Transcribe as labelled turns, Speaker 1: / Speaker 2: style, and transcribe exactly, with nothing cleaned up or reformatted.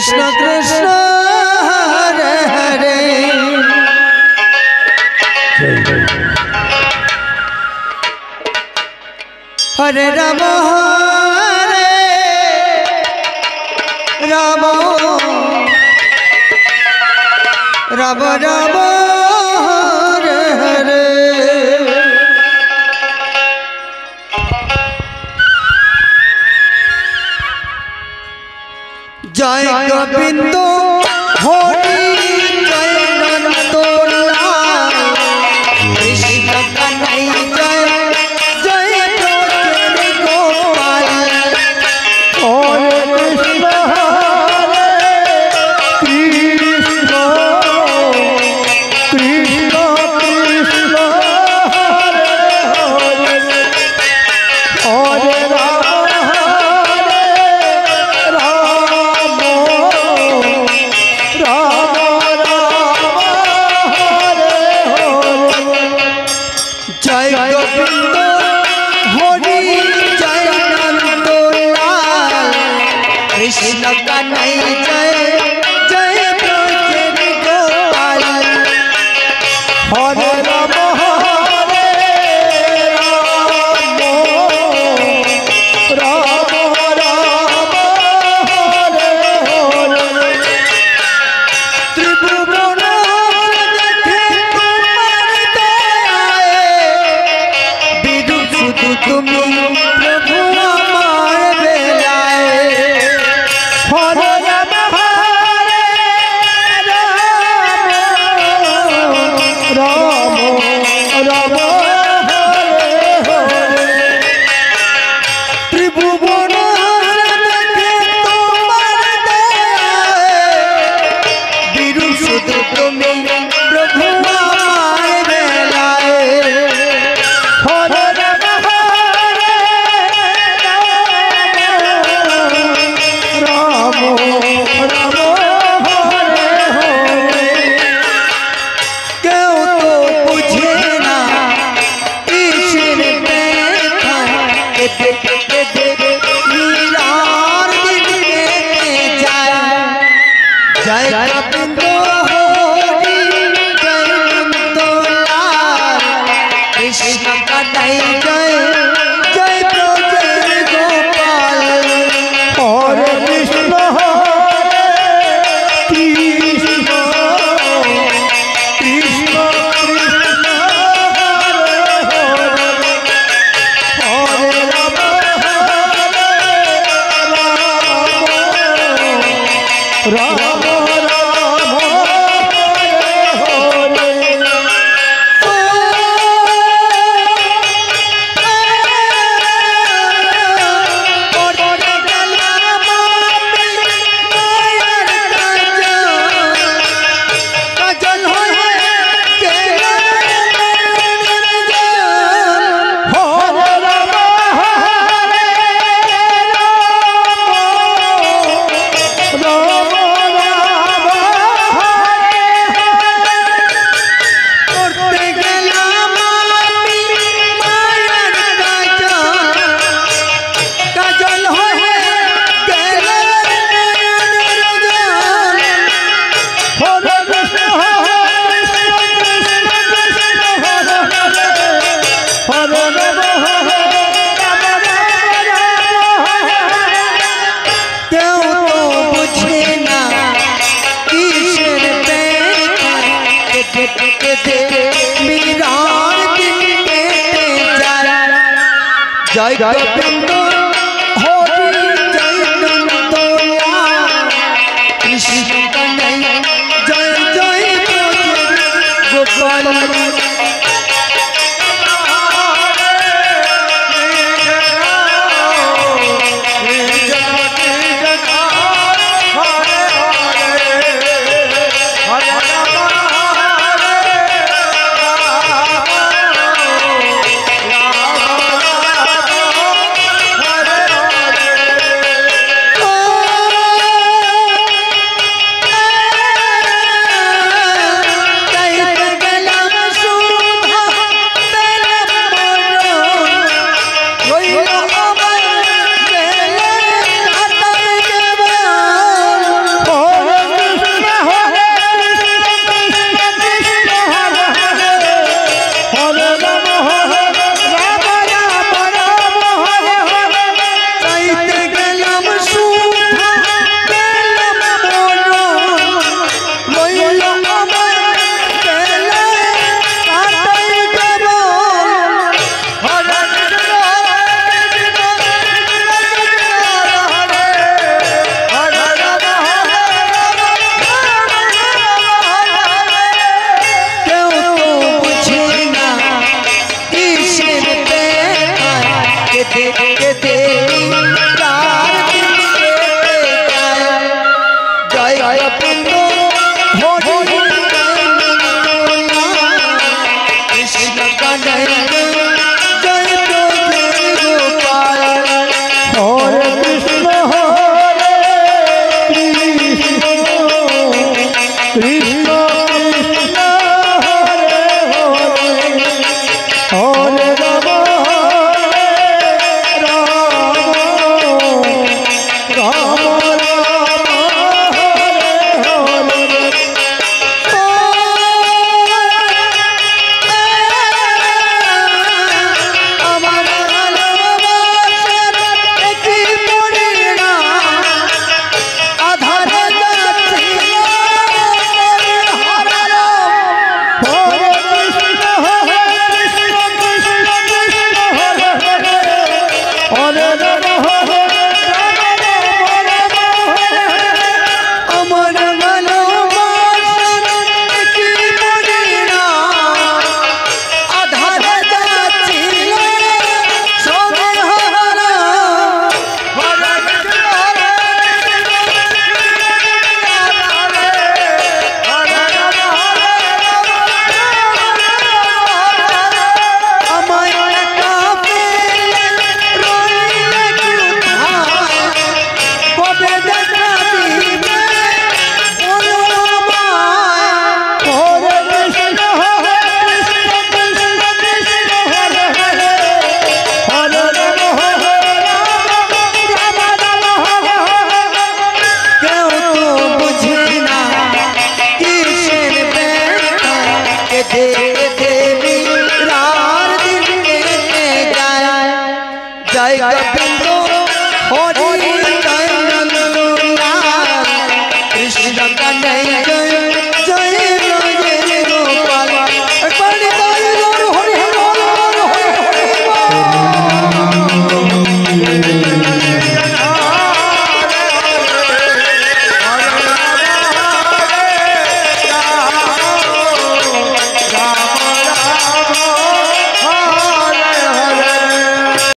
Speaker 1: कृष्ण कृष्ण हरे हरे हरे राम हरे राम राम राम हरे हरे जय गोविंद हरि जय नंदलाल कृष्ण कन्हैया जय जय गोपाल हरे कृष्ण हरे कृष्ण कृष्ण कृष्ण हरे हरे हरे राम कृष्ण कन्हैया जय जय ब्रज गोपाल हरे राम हरे राम राम राम हरे हरे त्रिभुवन देखे तुम्हार दयाए विदु सुदु तुम प्रभु हमारे बेलाए हरे राम हरे राम राम हरे हरे त्रिभुवन देखे तुम्हार दयाए विदु सुदु तुम प्रभु हमारे बेलाए हरे राम हरे राम राम हरे हरे क्यों तो बुझे ना ईश्वर बैठा के देख के देख मीरार दिन के जाए जय गोविंद हरि जय नंदलाल कृष्ण कन्हैया जय जय ब्रज गोपाल हरे कृष्ण हरे कृष्ण कृष्ण कृष्ण हरे हरे हरे राम हरे राम राम राम हरे जय गोविंद हरि जय नंदलाल कृष्ण कन्हैया जय जय Braj Gopal Jai Jai Jai के देवी रार दिन के जाए जय गोविंदो हरि कृष्ण कन्हैया जय तो जय गोपाल हरे कृष्ण हरे कृष्ण कृष्ण कृष्ण हरे हरे हरे राम हरे राम राम राम हरे देवी रार दिन के जाए जय